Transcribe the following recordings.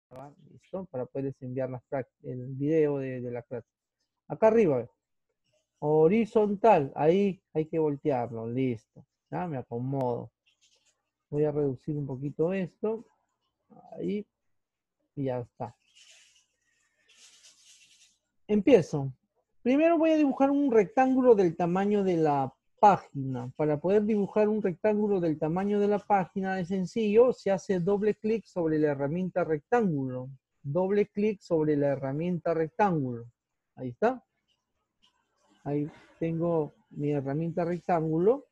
¿va? ¿Listo? Para poderles enviar el video de la clase. Acá arriba, ¿ve? Horizontal, ahí hay que voltearlo, listo. Ya me acomodo. Voy a reducir un poquito esto. Ahí. Y ya está. Empiezo. Primero voy a dibujar un rectángulo del tamaño de la página. Para poder dibujar un rectángulo del tamaño de la página es sencillo. Se hace doble clic sobre la herramienta rectángulo. Doble clic sobre la herramienta rectángulo. Ahí está. Ahí tengo mi herramienta rectángulo.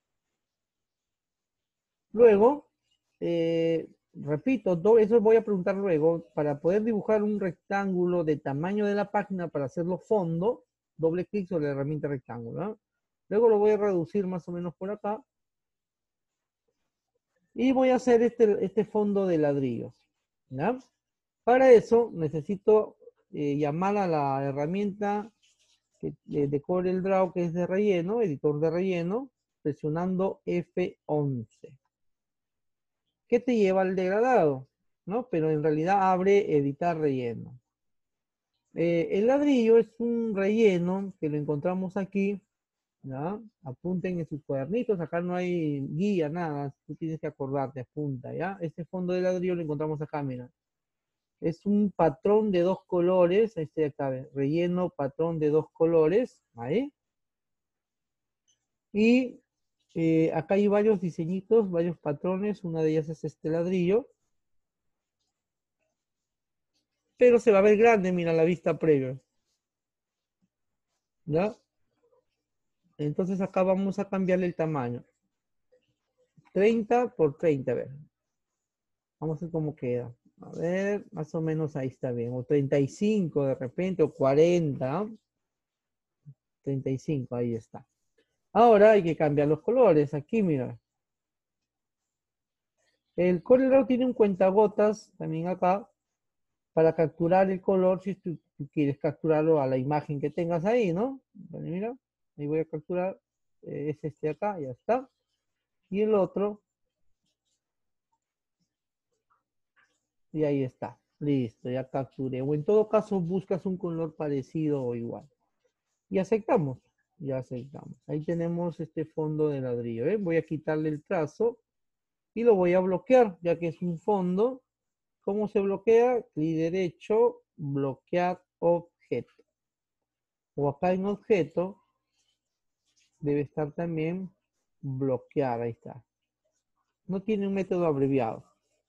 Luego, repito, eso voy a preguntar luego. Para poder dibujar un rectángulo de tamaño de la página para hacerlo fondo, doble clic sobre la herramienta rectángulo, ¿no? Luego lo voy a reducir más o menos por acá. Y voy a hacer este fondo de ladrillos, ¿ya? Para eso necesito llamar a la herramienta de CorelDRAW, que es de relleno, editor de relleno, presionando F11. ¿Qué te lleva al degradado? ¿No? Pero en realidad abre editar relleno. El ladrillo es un relleno que lo encontramos aquí, ¿ya? Apunten en sus cuadernitos, acá no hay guía, nada, tú tienes que acordarte, apunta, ¿ya? Este fondo de ladrillo lo encontramos acá, mira. Es un patrón de 2 colores, este de acá, relleno, patrón de 2 colores, ahí. Y acá hay varios diseñitos, varios patrones, una de ellas es este ladrillo. Pero se va a ver grande, mira, la vista previa. ¿Ya? Entonces acá vamos a cambiarle el tamaño. 30 por 30, a ver. Vamos a ver cómo queda. A ver, más o menos ahí está bien. O 35 de repente, o 40. 35, ahí está. Ahora hay que cambiar los colores. Aquí, mira. El CorelDRAW tiene un cuentagotas también acá para capturar el color si tú quieres capturarlo a la imagen que tengas ahí, ¿no? Bueno, mira, ahí voy a capturar. Es este acá, ya está. Y el otro. Y ahí está. Listo, ya capturé. O en todo caso buscas un color parecido o igual. Y aceptamos. Ya aceptamos. Ahí tenemos este fondo de ladrillo. ¿Eh? Voy a quitarle el trazo y lo voy a bloquear, ya que es un fondo. ¿Cómo se bloquea? Clic derecho, bloquear objeto. O acá en objeto debe estar también bloquear. Ahí está. No tiene un método abreviado.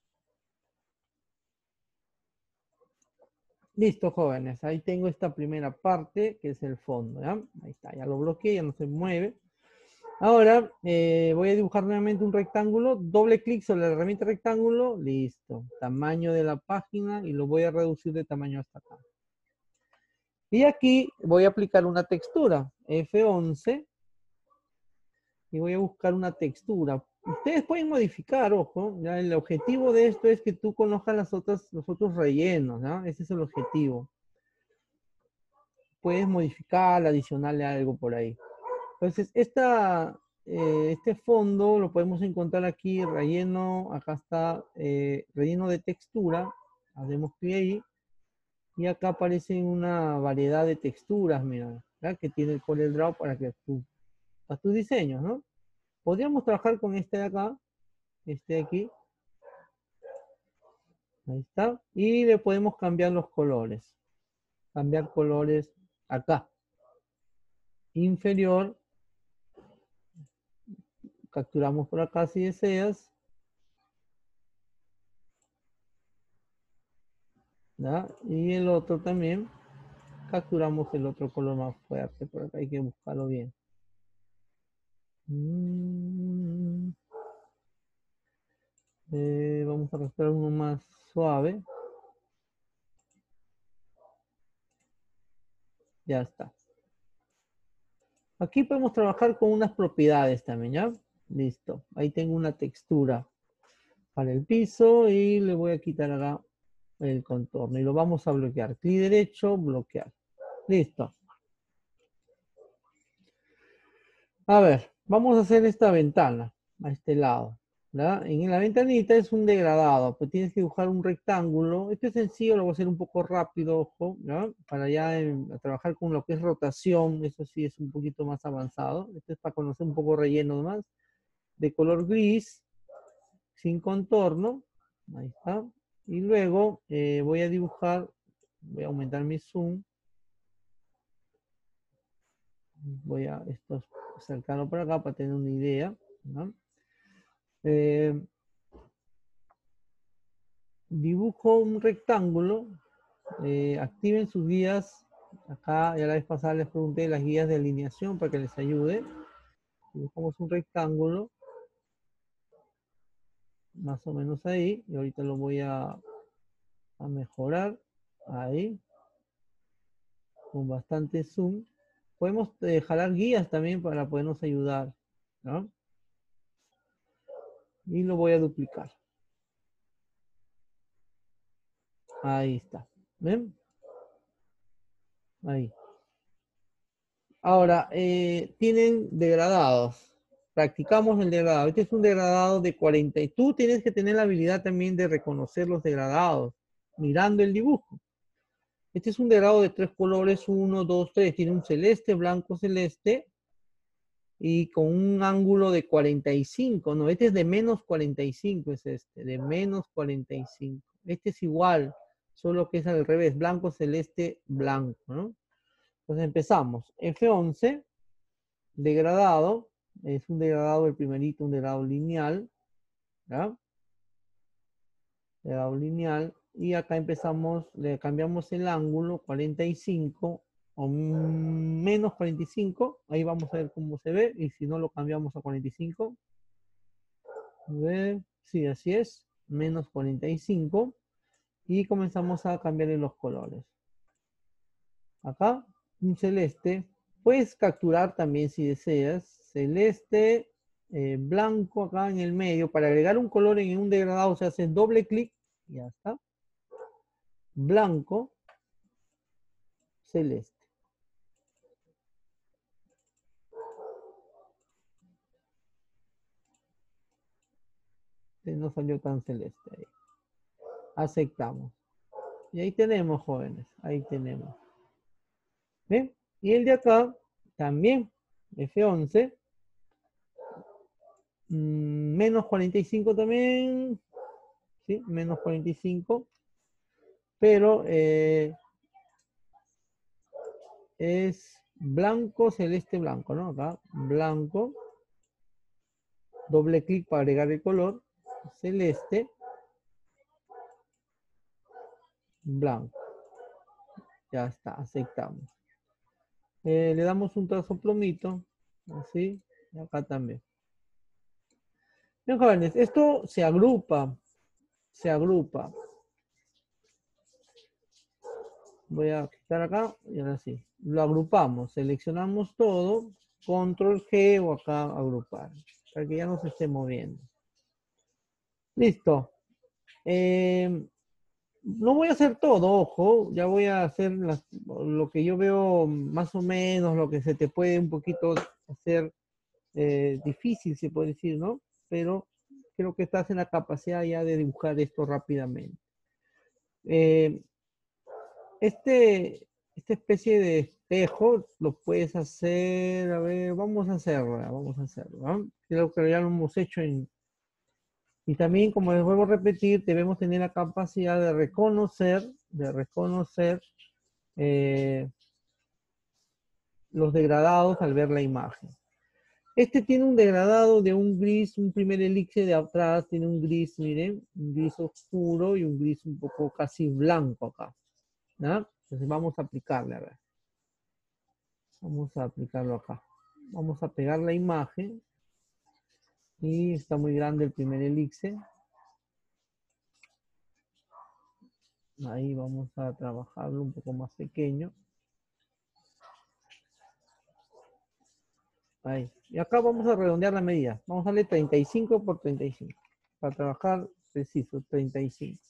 Listo, jóvenes. Ahí tengo esta primera parte, que es el fondo. ¿Ya? Ahí está, ya lo bloqueé, ya no se mueve. Ahora voy a dibujar nuevamente un rectángulo. Doble clic sobre la herramienta rectángulo. Listo. Tamaño de la página y lo voy a reducir de tamaño hasta acá. Y aquí voy a aplicar una textura. F11. Y voy a buscar una textura. Ustedes pueden modificar, ojo. ¿Ya? El objetivo de esto es que tú conozcas los otros rellenos. ¿Ya? Ese es el objetivo. Puedes modificar, adicionarle algo por ahí. Entonces, este fondo lo podemos encontrar aquí, relleno, acá está relleno de textura, hacemos clic ahí, y acá aparece una variedad de texturas, mira, ¿ya? Que tiene el CorelDRAW para tus diseños, ¿no? Podríamos trabajar con este de acá, este de aquí, ahí está, y le podemos cambiar los colores, cambiar colores acá, inferior, capturamos por acá si deseas, ¿ya? Y el otro también, capturamos el otro color más fuerte, por acá hay que buscarlo bien. Vamos a capturar uno más suave. Ya está. Aquí podemos trabajar con unas propiedades también, ¿ya? Listo. Ahí tengo una textura para el piso y le voy a quitar acá el contorno y lo vamos a bloquear. Clic derecho, bloquear. Listo. A ver, vamos a hacer esta ventana a este lado. ¿Ya? En la ventanita es un degradado, pues tienes que dibujar un rectángulo. Esto es sencillo, lo voy a hacer un poco rápido, ojo, ¿ya? Para ya a trabajar con lo que es rotación, eso sí es un poquito más avanzado. Esto es para conocer un poco relleno más. De color gris, sin contorno, ahí está. Y luego voy a dibujar, voy a aumentar mi zoom, voy a esto acercarlo para acá para tener una idea, ¿no? Eh, Dibujo un rectángulo, activen sus guías. Acá ya la vez pasada les pregunté las guías de alineación para que les ayude. Dibujamos un rectángulo, más o menos ahí, y ahorita lo voy a mejorar, ahí, con bastante zoom. Podemos jalar guías también para podernos ayudar, ¿no? Y lo voy a duplicar. Ahí está. ¿Ven? Ahí. Ahora, tienen degradados. Practicamos el degradado. Este es un degradado de 40. Y tú tienes que tener la habilidad también de reconocer los degradados, mirando el dibujo. Este es un degradado de 3 colores, 1, 2, 3. Tiene un celeste, blanco, celeste. Y con un ángulo de 45. No, este es de menos 45, es este, de menos 45. Este es igual, solo que es al revés, blanco, celeste, blanco, ¿no? Entonces empezamos. F11, degradado, es un degradado, el primerito, un degradado lineal, ¿ya? Degradado lineal, y acá empezamos, le cambiamos el ángulo, 45 o menos 45, ahí vamos a ver cómo se ve, y si no lo cambiamos a 45, a ver, sí, así es, menos 45, y comenzamos a cambiarle los colores. Acá, un celeste, puedes capturar también si deseas, celeste, blanco acá en el medio. Para agregar un color en un degradado se hace doble clic y ya está. Blanco, celeste. No salió tan celeste ahí. Aceptamos. Y ahí tenemos, jóvenes, ahí tenemos. ¿Ven? Y el de acá también, F11, menos 45 también, ¿sí? Menos 45, pero es blanco, celeste, blanco, ¿no? Acá, blanco, doble clic para agregar el color, celeste, blanco. Ya está, aceptamos. Le damos un trazo plomito, así, y acá también. Bien, jóvenes, esto se agrupa, se agrupa. Voy a quitar acá y ahora sí. Lo agrupamos, seleccionamos todo, control G o acá agrupar, para que ya no se esté moviendo. Listo. No voy a hacer todo, ojo, ya voy a hacer lo que yo veo más o menos, lo que se te puede un poquito hacer difícil, se puede decir, ¿no? Pero creo que estás en la capacidad ya de dibujar esto rápidamente. Eh, esta especie de espejo lo puedes hacer, a ver, vamos a hacerlo, ¿no? Creo que ya lo hemos hecho y también, como les vuelvo a repetir, debemos tener la capacidad de reconocer eh, los degradados al ver la imagen. Este tiene un degradado de un gris, un primer elixir de atrás, tiene un gris, miren, un gris oscuro y un gris un poco casi blanco acá, ¿no? Entonces vamos a aplicarle, a ver. Vamos a aplicarlo acá. Vamos a pegar la imagen y está muy grande el primer elixir. Ahí vamos a trabajarlo un poco más pequeño. Ahí. Y acá vamos a redondear la medida. Vamos a darle 35 por 35. Para trabajar preciso, 35.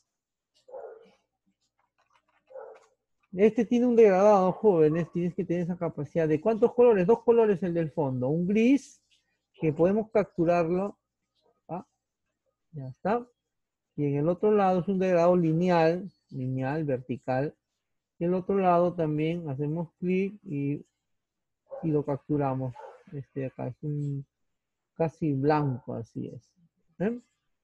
Este tiene un degradado, jóvenes. Tienes que tener esa capacidad. ¿De cuántos colores? 2 colores el del fondo. Un gris, que podemos capturarlo. ¿Ah? Ya está. Y en el otro lado es un degradado lineal, vertical. Y el otro lado también hacemos clic y lo capturamos. Este de acá es un casi blanco, así es. ¿Ven?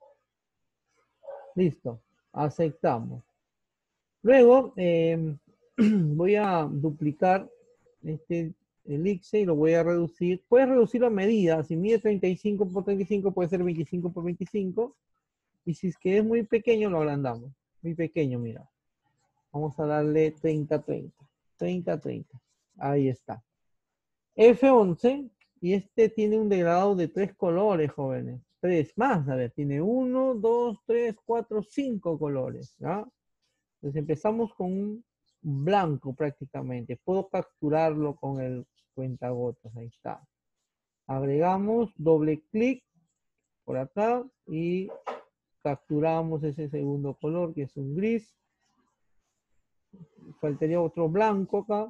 Listo. Aceptamos. Luego voy a duplicar este elixir y lo voy a reducir. Puedes reducirlo a medida. Si mide 35 por 35 puede ser 25 por 25. Y si es que es muy pequeño lo agrandamos. Muy pequeño, mira. Vamos a darle 30-30. 30-30. Ahí está. F11. Y este tiene un degradado de 3 colores, jóvenes. 3 más, a ver, tiene 1, 2, 3, 4, 5 colores. ¿Ya? Entonces empezamos con un blanco prácticamente. Puedo capturarlo con el cuentagotas. Ahí está. Agregamos doble clic por acá y capturamos ese segundo color que es un gris. Faltaría otro blanco acá.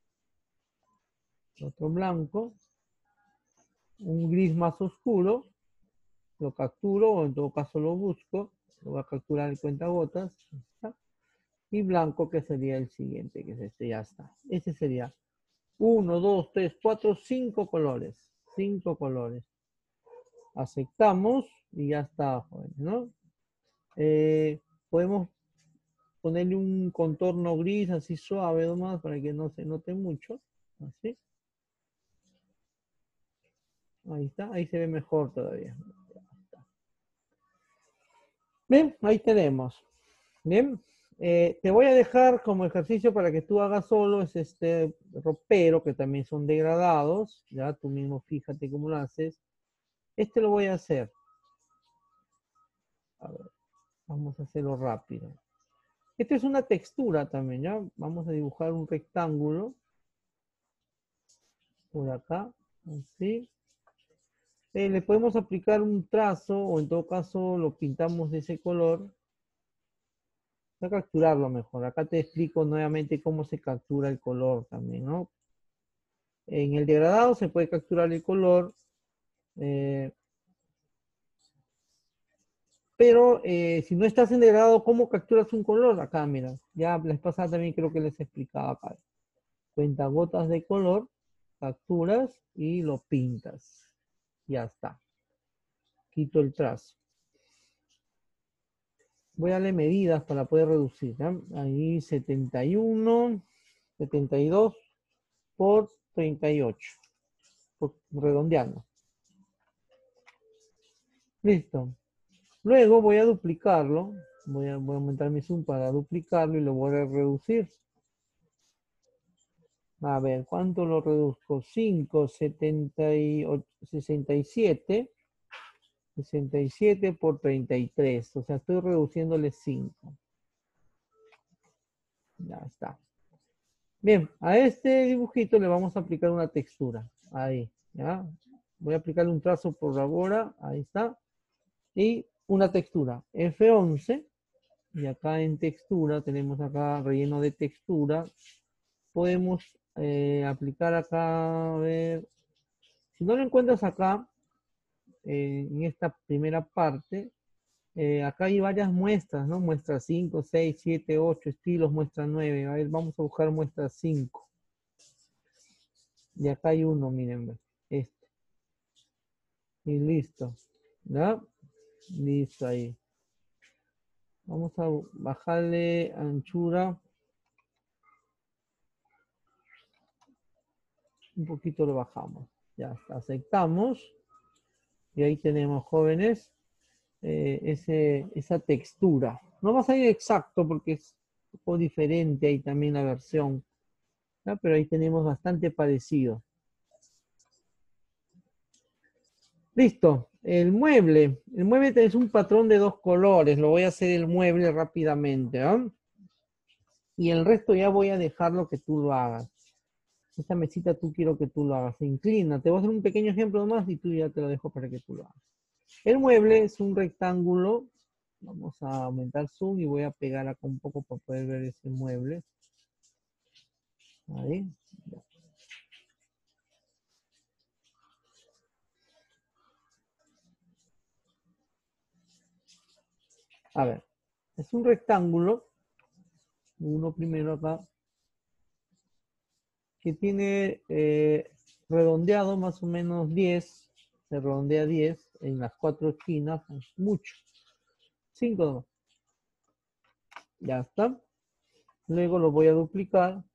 Otro blanco. Un gris más oscuro. Lo capturo o en todo caso lo busco. Lo voy a capturar en cuentagotas. Y blanco que sería el siguiente, que es este, ya está. Ese sería 1, 2, 3, 4, 5 colores. 5 colores. Aceptamos y ya está, jóvenes, ¿no? Podemos ponerle un contorno gris así suave nomás para que no se note mucho. Así. Ahí está, ahí se ve mejor todavía. Bien, ahí tenemos. Bien, te voy a dejar como ejercicio para que tú hagas solo es este ropero que también son degradados. Ya tú mismo fíjate cómo lo haces. Este lo voy a hacer. A ver, vamos a hacerlo rápido. Esta es una textura también, ¿ya? Vamos a dibujar un rectángulo por acá, así. Le podemos aplicar un trazo o en todo caso lo pintamos de ese color. Voy a capturarlo mejor. Acá te explico nuevamente cómo se captura el color también, ¿no? En el degradado se puede capturar el color, eh, pero si no estás en degradado, ¿cómo capturas un color? Acá, mira, ya la vez pasada también creo que les explicaba acá. Cuentagotas de color, capturas y lo pintas. Ya está. Quito el trazo. Voy a darle medidas para poder reducir. ¿Ya? Ahí 71, 72 por 38. Redondeando. Listo. Luego voy a duplicarlo. Voy a aumentar mi zoom para duplicarlo y lo voy a reducir. A ver, ¿cuánto lo reduzco? 5, 78, 67. 67 por 33. O sea, estoy reduciéndole 5. Ya está. Bien, a este dibujito le vamos a aplicar una textura. Ahí, ¿ya? Voy a aplicarle un trazo por ahora. Ahí está. Y una textura. F11. Y acá en textura, tenemos acá relleno de textura. Podemos aplicar acá, a ver. Si no lo encuentras acá, en esta primera parte, acá hay varias muestras, ¿no? Muestra 5, 6, 7, 8 estilos, muestra 9. A ver, vamos a buscar muestra 5. Y acá hay uno, miren, este. Y listo. ¿Ya? Listo ahí. Vamos a bajarle anchura. Un poquito lo bajamos. Ya está, aceptamos. Y ahí tenemos, jóvenes, esa textura. No va a salir exacto porque es un poco diferente ahí también la versión. ¿Ya? Pero ahí tenemos bastante parecido. Listo. El mueble. El mueble es un patrón de 2 colores. Lo voy a hacer el mueble rápidamente. ¿Ah? Y el resto ya voy a dejarlo que tú lo hagas. Esta mesita tú quiero que tú lo hagas. Se inclina. Te voy a hacer un pequeño ejemplo más y tú ya te lo dejo para que tú lo hagas. El mueble es un rectángulo. Vamos a aumentar zoom y voy a pegar acá un poco para poder ver ese mueble. Ahí. A ver, es un rectángulo, uno primero acá, que tiene redondeado más o menos 10, se redondea 10 en las 4 esquinas, es mucho, 5 nomás, ya está. Luego lo voy a duplicar,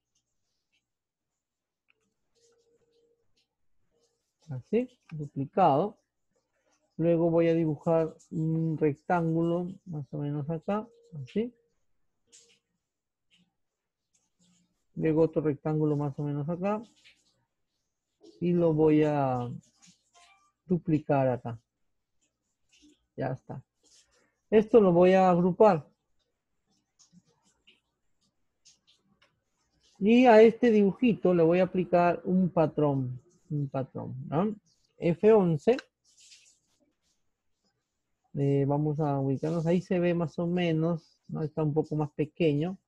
así, duplicado. Luego voy a dibujar un rectángulo, más o menos acá, así. Luego otro rectángulo más o menos acá. Y lo voy a duplicar acá. Ya está. Esto lo voy a agrupar. Y a este dibujito le voy a aplicar un patrón. Un patrón, ¿no? F11. Vamos a ubicarnos. Ahí se ve más o menos, ¿no? Está un poco más pequeño.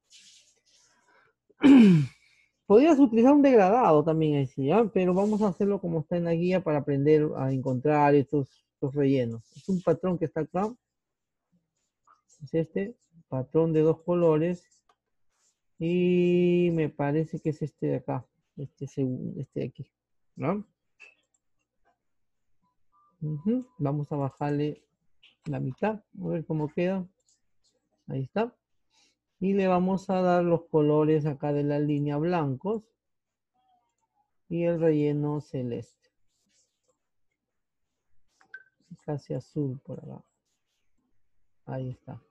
Podrías utilizar un degradado también ahí sí, ¿ah? Pero vamos a hacerlo como está en la guía para aprender a encontrar estos rellenos. Es un patrón que está acá. Es este, patrón de 2 colores. Y me parece que es este de acá. Este de aquí, ¿no? Vamos a bajarle la mitad. A ver cómo queda. Ahí está. Y le vamos a dar los colores acá de la línea blancos. Y el relleno celeste. Casi azul por acá. Ahí está.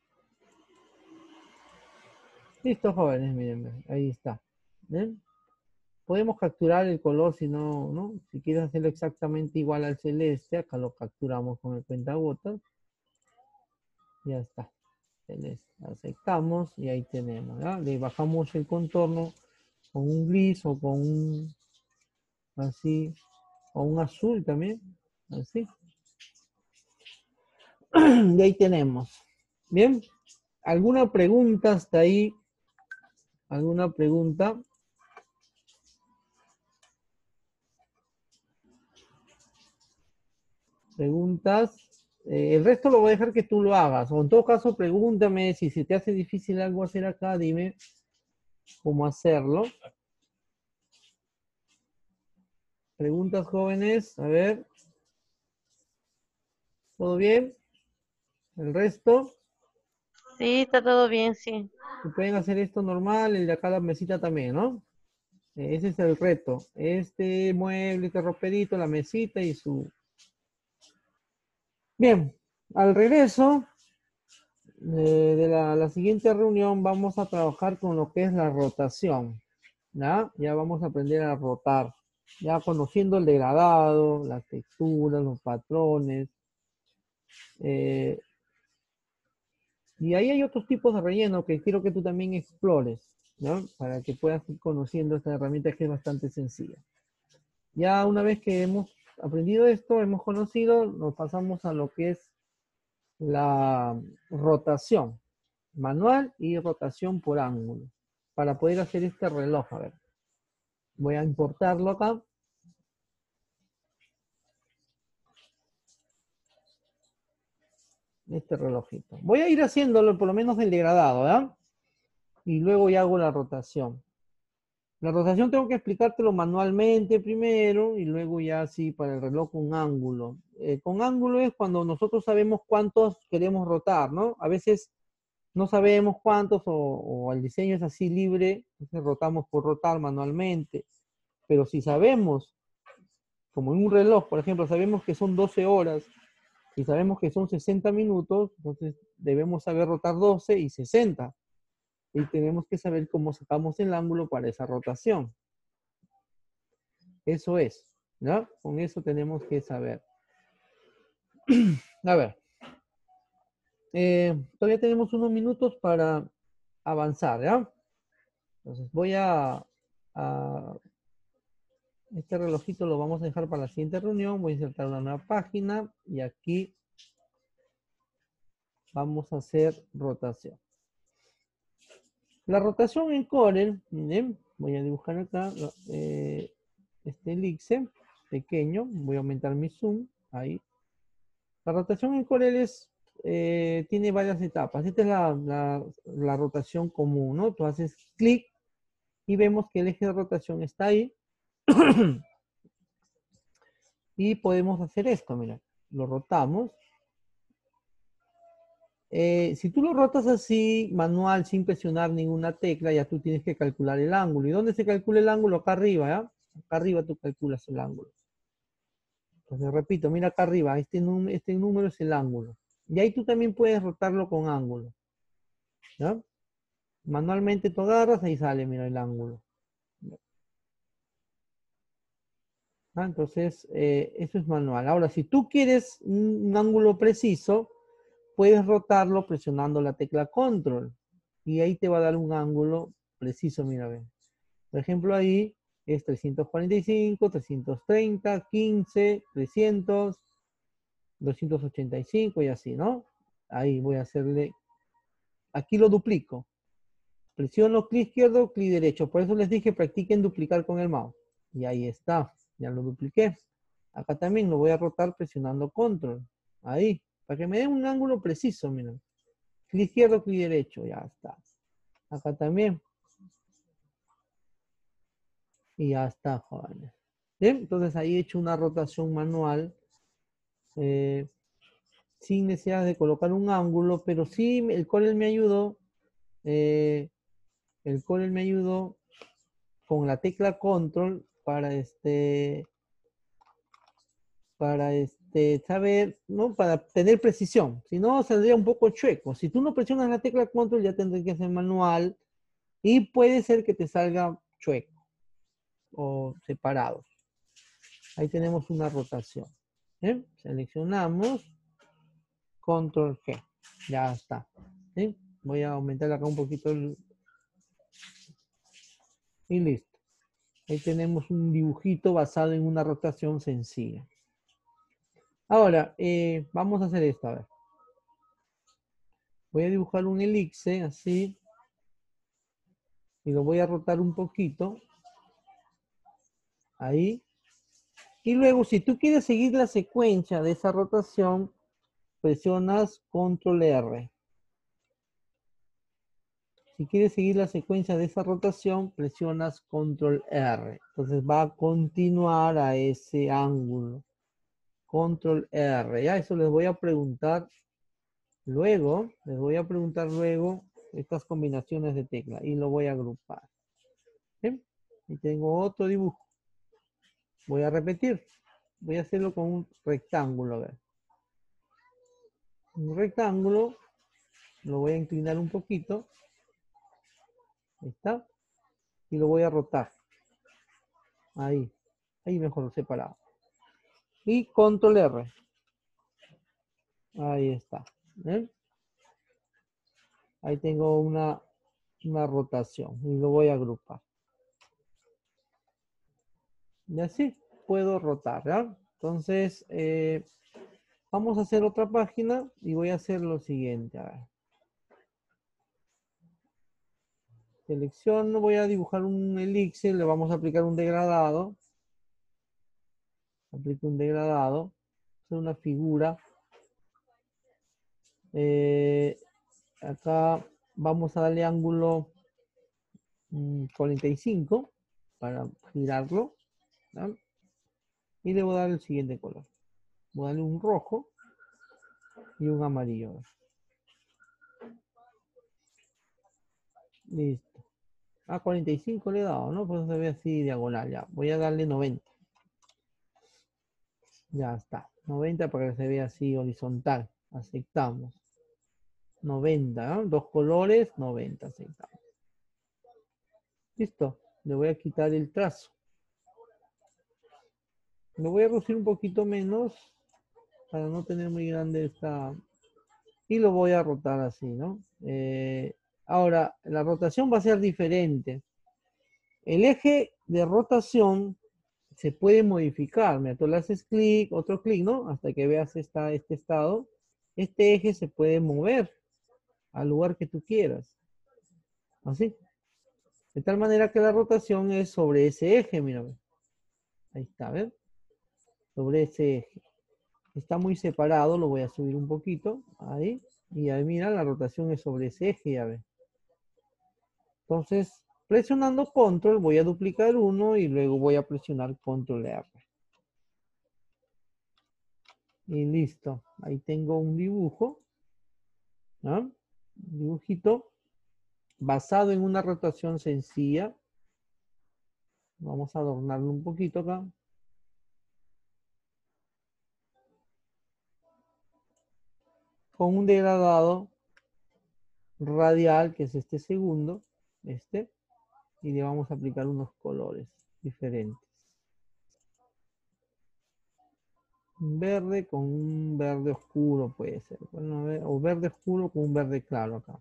Listo, jóvenes, miren, ahí está. ¿Ven? Podemos capturar el color si no, ¿no? Si quieres hacerlo exactamente igual al celeste, acá lo capturamos con el cuentagotas. Ya está. Celeste. Aceptamos y ahí tenemos, ¿ya? Le bajamos el contorno con un gris o con un así, o un azul también, así. Y ahí tenemos. Bien. ¿Alguna pregunta hasta ahí? ¿Alguna pregunta? Preguntas. El resto lo voy a dejar que tú lo hagas. O en todo caso, pregúntame si se te hace difícil algo hacer acá, dime cómo hacerlo. Preguntas, jóvenes. A ver. ¿Todo bien? ¿El resto? Sí, está todo bien, sí. Si pueden hacer esto normal, el de acá la mesita también, ¿no? Ese es el reto. Este mueble, este roperito, la mesita y su... Bien, al regreso de la siguiente reunión vamos a trabajar con lo que es la rotación. ¿Ya? Ya vamos a aprender a rotar. Ya conociendo el degradado, las texturas, los patrones. eh, y ahí hay otros tipos de relleno que quiero que tú también explores, ¿no? Para que puedas ir conociendo esta herramienta que es bastante sencilla. Ya una vez que hemos aprendido esto, hemos conocido, nos pasamos a lo que es la rotación manual y rotación por ángulo. Para poder hacer este reloj, a ver. Voy a importarlo acá. Este relojito. Voy a ir haciéndolo por lo menos del degradado, ¿verdad? Y luego ya hago la rotación. La rotación tengo que explicártelo manualmente primero y luego ya así para el reloj con ángulo. Con ángulo es cuando nosotros sabemos cuántos queremos rotar, ¿no? A veces no sabemos cuántos o el diseño es así libre, entonces rotamos por rotar manualmente. Pero si sabemos, como en un reloj, por ejemplo, sabemos que son 12 horas y sabemos que son 60 minutos, entonces debemos saber rotar 12 y 60. Y tenemos que saber cómo sacamos el ángulo para esa rotación. Eso es, ¿no? Con eso tenemos que saber. A ver, todavía tenemos unos minutos para avanzar, ¿ya? Entonces voy a... Este relojito lo vamos a dejar para la siguiente reunión. Voy a insertar una nueva página y aquí vamos a hacer rotación. La rotación en Corel, miren, voy a dibujar acá este elixir pequeño. Voy a aumentar mi zoom, ahí. La rotación en Corel es tiene varias etapas. Esta es la rotación común, ¿no? Tú haces clic y vemos que el eje de rotación está ahí. Y podemos hacer esto, mira. Lo rotamos. Si tú lo rotas así, manual, sin presionar ninguna tecla, ya tú tienes que calcular el ángulo. ¿Y dónde se calcula el ángulo? Acá arriba, ¿ya? Acá arriba tú calculas el ángulo. Entonces, repito, mira acá arriba, este número es el ángulo. Y ahí tú también puedes rotarlo con ángulo. ¿Ya? Manualmente tú agarras, ahí sale, mira el ángulo. ¿Ah? Entonces, eso es manual. Ahora, si tú quieres un ángulo preciso, puedes rotarlo presionando la tecla control. Y ahí te va a dar un ángulo preciso, mira, ven. Por ejemplo, ahí es 345, 330, 15, 300, 285 y así, ¿no? Ahí voy a hacerle, aquí lo duplico. Presiono clic izquierdo, clic derecho. Por eso les dije practiquen duplicar con el mouse. Y ahí está, ya lo dupliqué. Acá también lo voy a rotar presionando control. Ahí, para que me dé un ángulo preciso, miren. Clic izquierdo, clic derecho, ya está. Acá también. Y ya está, jóvenes. Bien, entonces ahí he hecho una rotación manual. Sin necesidad de colocar un ángulo, pero sí el Corel me ayudó. El Corel me ayudó con la tecla control para saber, ¿no? Para tener precisión. Si no, saldría un poco chueco. Si tú no presionas la tecla control, ya tendrás que hacer manual y puede ser que te salga chueco o separado. Ahí tenemos una rotación. ¿Sí? Seleccionamos, control G. Ya está. ¿Sí? Voy a aumentar acá un poquito y listo. Ahí tenemos un dibujito basado en una rotación sencilla. Ahora, vamos a hacer esto, a ver. Voy a dibujar un elipse, así. Y lo voy a rotar un poquito. Ahí. Y luego, si tú quieres seguir la secuencia de esa rotación, presionas Control R. Si quieres seguir la secuencia de esa rotación, presionas Control R. Entonces va a continuar a ese ángulo. Control R. Ya eso les voy a preguntar luego. Les voy a preguntar luego estas combinaciones de tecla. Y lo voy a agrupar. ¿Bien? Y tengo otro dibujo. Voy a repetir. Voy a hacerlo con un rectángulo. A ver. Un rectángulo. Lo voy a inclinar un poquito. Ahí está. Y lo voy a rotar. Ahí. Ahí mejor separado. Y Control R. Ahí está. ¿Ven? Ahí tengo una rotación. Y lo voy a agrupar. Y así puedo rotar. ¿Ya? Entonces, vamos a hacer otra página. Y voy a hacer lo siguiente. A ver. Selecciono, voy a dibujar un elixir, le vamos a aplicar un degradado. Aplico un degradado. Hacer una figura. Acá vamos a darle ángulo 45 para girarlo. ¿No? Y le voy a dar el siguiente color. Voy a darle un rojo y un amarillo. Listo. A 45 le he dado, ¿no? Pues se ve así diagonal ya. Voy a darle 90. Ya está. 90 para que se vea así horizontal. Aceptamos. 90, ¿no? Dos colores, 90 aceptamos. Listo. Le voy a quitar el trazo. Lo voy a reducir un poquito menos para no tener muy grande esta. Y lo voy a rotar así, ¿no? Ahora, la rotación va a ser diferente. El eje de rotación se puede modificar. Mira, tú le haces clic, otro clic, ¿no? Hasta que veas este estado. Este eje se puede mover al lugar que tú quieras. Así. De tal manera que la rotación es sobre ese eje, mira. Ahí está, ¿ven? Sobre ese eje. Está muy separado, lo voy a subir un poquito, ahí. Y ahí mira, la rotación es sobre ese eje, ya ve. Entonces, presionando control, voy a duplicar uno y luego voy a presionar control R. Y listo. Ahí tengo un dibujo, ¿no? Un dibujito basado en una rotación sencilla. Vamos a adornarlo un poquito acá. Con un degradado radial, que es este segundo, y le vamos a aplicar unos colores diferentes. Un verde con un verde oscuro puede ser. Bueno, o verde oscuro con un verde claro acá.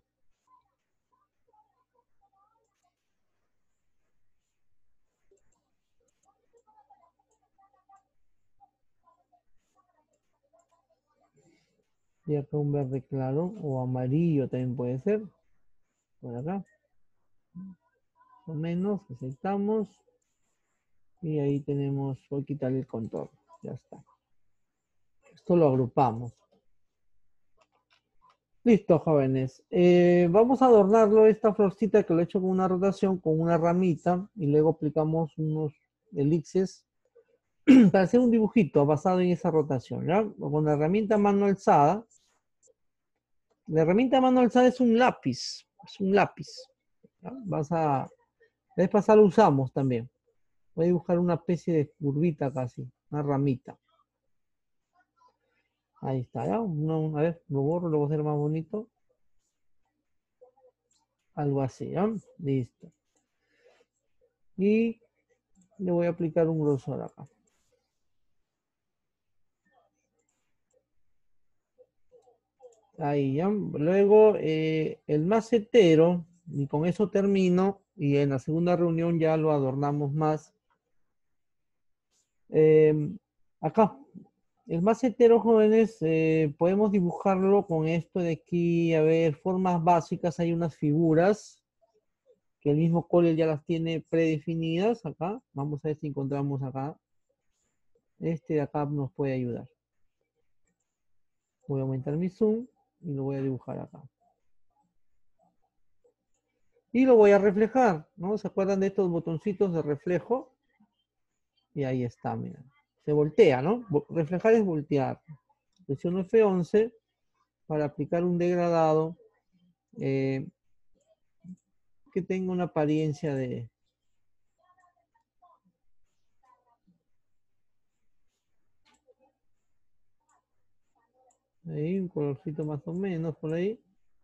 Y acá un verde claro o amarillo también puede ser. Por acá. O menos, aceptamos. Y ahí tenemos, voy a quitar el contorno. Ya está. Esto lo agrupamos. Listo, jóvenes. Vamos a adornarlo, esta florcita que lo he hecho con una rotación, con una ramita. Y luego aplicamos unos elixes para hacer un dibujito basado en esa rotación. ¿Ya? Con la herramienta mano alzada. La herramienta mano alzada es un lápiz. Es un lápiz. ¿Ya? La vez pasada lo usamos también. Voy a dibujar una especie de curvita casi. Una ramita. Ahí está, ¿ya? A ver, lo borro, lo voy a hacer más bonito. Algo así, ¿ya? Listo. Y le voy a aplicar un grosor acá. Ahí, ¿ya? Luego, el macetero, y con eso termino, y en la segunda reunión ya lo adornamos más. Acá, el macetero, jóvenes, podemos dibujarlo con esto de aquí, a ver, formas básicas, hay unas figuras que el mismo Corel ya las tiene predefinidas acá. Vamos a ver si encontramos acá. Este de acá nos puede ayudar. Voy a aumentar mi zoom y lo voy a dibujar acá. Y lo voy a reflejar, ¿no? ¿Se acuerdan de estos botoncitos de reflejo? Y ahí está, miren. Se voltea, ¿no? Reflejar es voltear. Presiono F11 para aplicar un degradado que tenga una apariencia de... Ahí, un colorcito más o menos por ahí.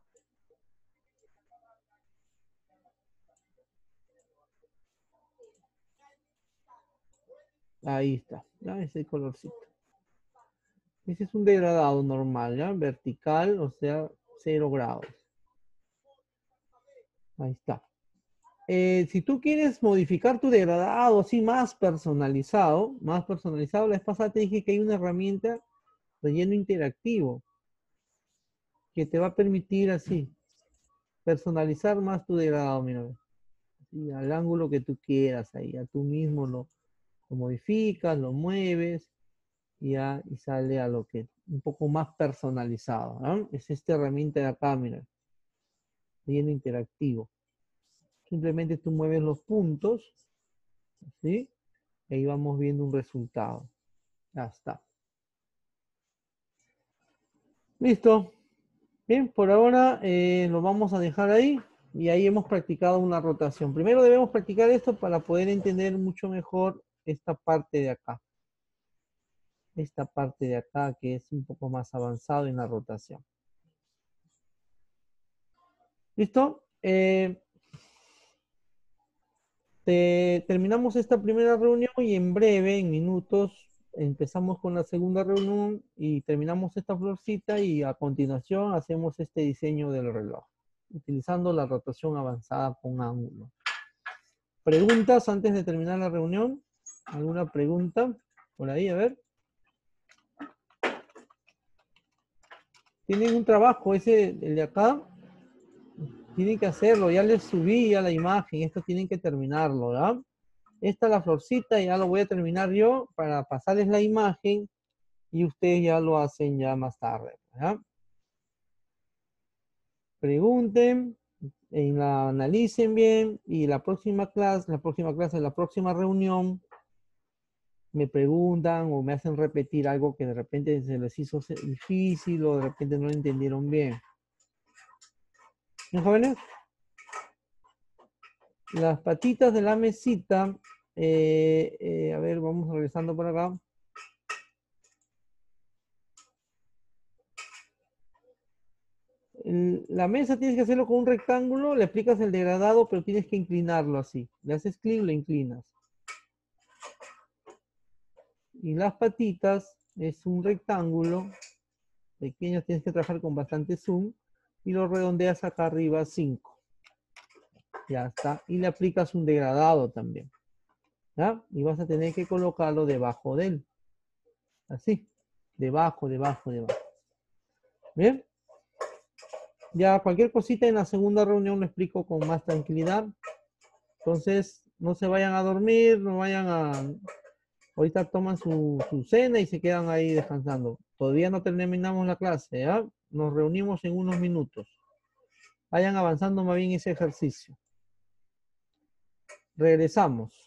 Ahí está, ¿ya? Ese colorcito. Ese es un degradado normal, ¿ya? Vertical, o sea, 0 grados. Ahí está. Si tú quieres modificar tu degradado así más personalizado, la vez pasada te dije que hay una herramienta relleno interactivo que te va a permitir así personalizar más tu degradado, mira, así, al ángulo que tú quieras ahí, a tú mismo lo modificas, lo mueves y sale a lo que un poco más personalizado, ¿no? Es esta herramienta de acá, mira, relleno interactivo. Simplemente tú mueves los puntos, ¿sí? Y ahí vamos viendo un resultado. Ya está. Listo. Bien, por ahora lo vamos a dejar ahí y ahí hemos practicado una rotación. Primero debemos practicar esto para poder entender mucho mejor esta parte de acá. Esta parte de acá que es un poco más avanzado en la rotación. ¿Listo? Terminamos esta primera reunión y en breve, en minutos, empezamos con la segunda reunión y terminamos esta florcita y a continuación hacemos este diseño del reloj, utilizando la rotación avanzada con ángulo. ¿Preguntas antes de terminar la reunión? ¿Alguna pregunta? Por ahí, a ver. ¿Tienen un trabajo ese, el de acá? Tienen que hacerlo, ya les subí a la imagen, esto tienen que terminarlo, ¿verdad? Esta es la florcita, ya lo voy a terminar yo para pasarles la imagen y ustedes ya lo hacen ya más tarde, ¿ya? Pregunten, analicen bien y la próxima clase, la próxima reunión, me preguntan o me hacen repetir algo que de repente se les hizo difícil o de repente no lo entendieron bien. ¿Bien, jóvenes? Las patitas de la mesita, a ver, vamos regresando por acá. La mesa tienes que hacerlo con un rectángulo, le aplicas el degradado, pero tienes que inclinarlo así. Le haces clic, lo inclinas. Y las patitas es un rectángulo pequeño, tienes que trabajar con bastante zoom y lo redondeas acá arriba 5. Ya está. Y le aplicas un degradado también. ¿Ya? Y vas a tener que colocarlo debajo de él. Así. Debajo, debajo, debajo. ¿Bien? Ya cualquier cosita en la segunda reunión lo explico con más tranquilidad. Entonces, no se vayan a dormir, no vayan a... Ahorita toman su cena y se quedan ahí descansando. Todavía no terminamos la clase, ¿ya? Nos reunimos en unos minutos. Vayan avanzando más bien ese ejercicio. Regresamos.